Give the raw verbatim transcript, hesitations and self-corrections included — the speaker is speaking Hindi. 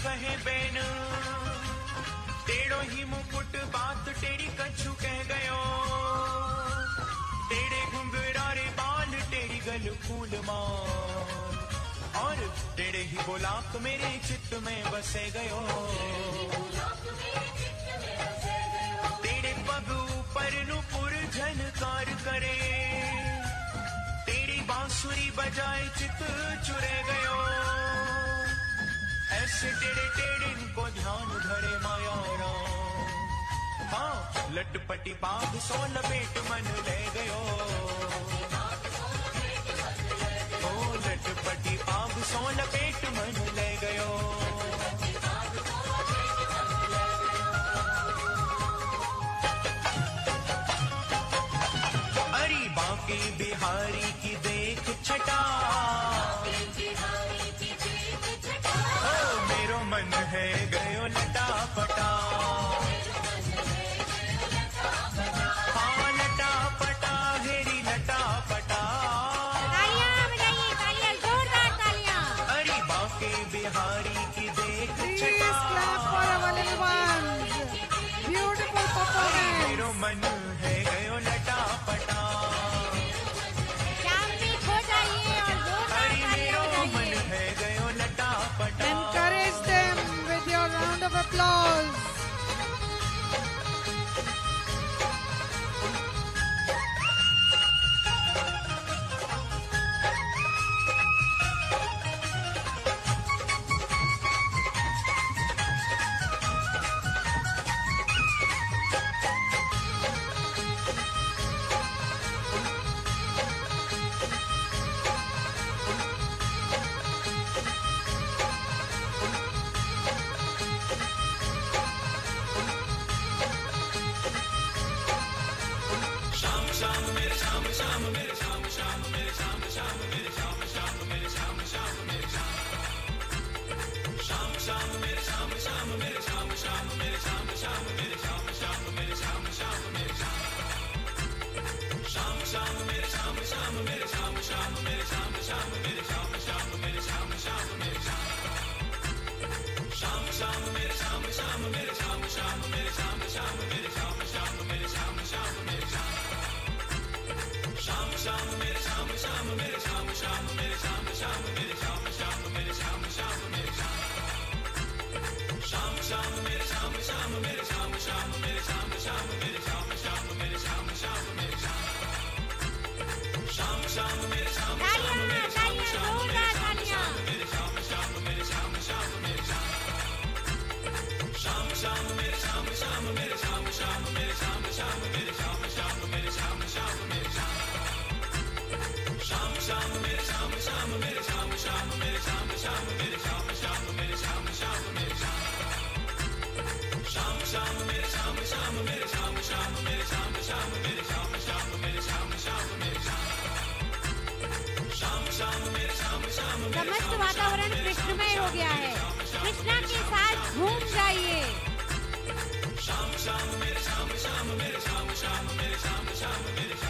कहे बैन, टेढ़ो ही मुकुट बात टेढ़ी कछु कह गयो, टेढ़े घुंघरारे बाल टेढ़ी गल फूल माल, और टेढ़े ही बोलाक मेरे चित्त में बसे गयो। टेढ़े पग ऊपर नुपुर झनकार करे, टेढ़ी बांसुरी बजाए चित चुरे गयो, ऐसे टेढ़े टेढ़े को ध्यान धरे माया राम। हाँ, लटपटी पाग सो लपेट मन ले गयो, ओ लटपटी पाग सो लपेट मन ले गयो। अरे बांके बिहारी की देख छटा, ओ मेरो मन है गयो लटा पटा, हाँ लटा पटा हेरी लटा पटा। तालियां बजाइए, तालियां, जोरदार तालियां। अरे बांके बिहारी की देख छटा, मेरो मन है गयो लटा पटा, शाम में खो जाइए और जोरदार अरे तालियां मेरो मन बजाइए। है गयो लटा पटा। Encourage them with your round of applause. तालियां, तालियां, जोरदार तालियां। समस्त वातावरण कृष्णमय हो गया है, कृष्णा के साथ झूम जाइए। शाम शाम मेरे शाम शाम मेरे शाम शाम मेरे शाम शाम मेरे